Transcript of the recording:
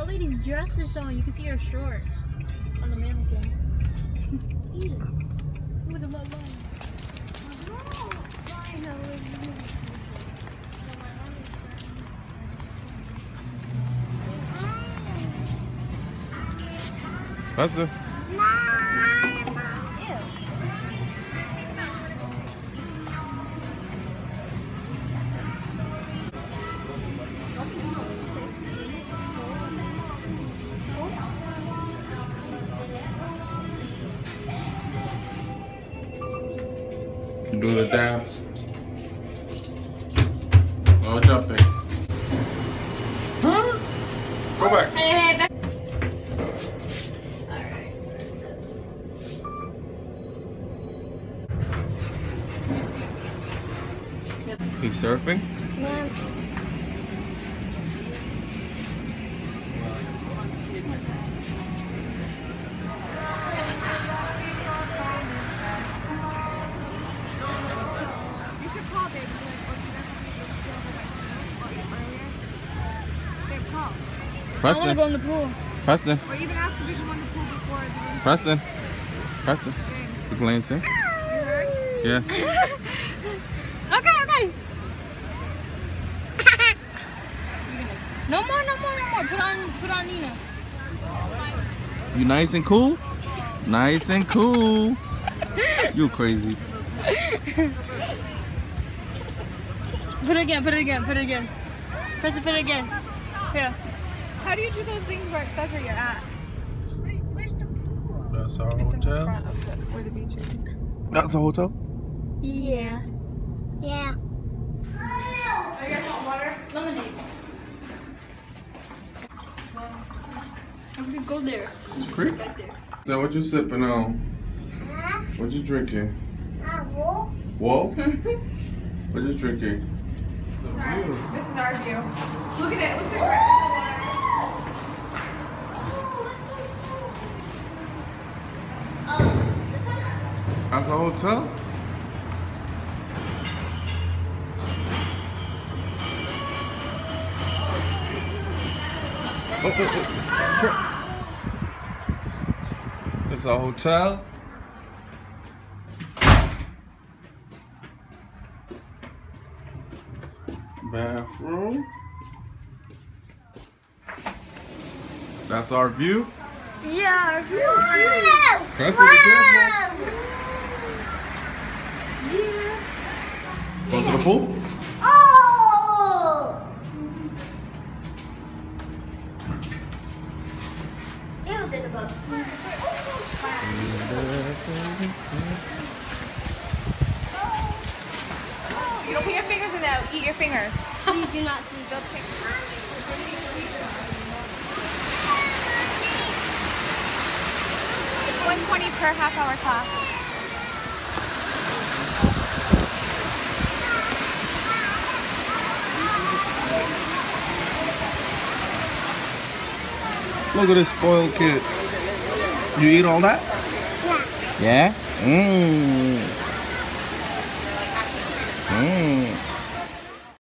old lady's dress is showing. You can see her shorts on the mannequin. Ew. Look at my mom. That's the. Do the dance. No jumping. Huh? Go back. Hey, back. He's surfing? Yeah. You should call baby. Call. Preston. I want to go in the pool. Preston. Or even after we go in the pool before the Preston. Preston. game. You playing sing? You heard? Yeah. Okay. No more. Put on Nina. You nice and cool? Nice and cool. You crazy. Put it again. Press it, put it again. Here. How do you do those things where it says where you're at? Where's the pool? That's our It's in the hotel. front of where the beach is. That's a hotel? Yeah. Yeah. Oh, you guys want water? Lemonade. I'm gonna go there. Creek? So what you sipping on? What you drinking? Whoa? What you drinking? This is our view. Look at it. Look at That's a hotel? It's a hotel. Bathroom. That's our view. Yeah. That's what it is. Yeah. Go to the pool. Oh! Ew, there's a bug. You don't put your fingers in there. Eat your fingers. Please do not see. They'll take It's $120 per half-hour class. Look at this spoiled kid. You eat all that? Yeah. Yeah? Mmm.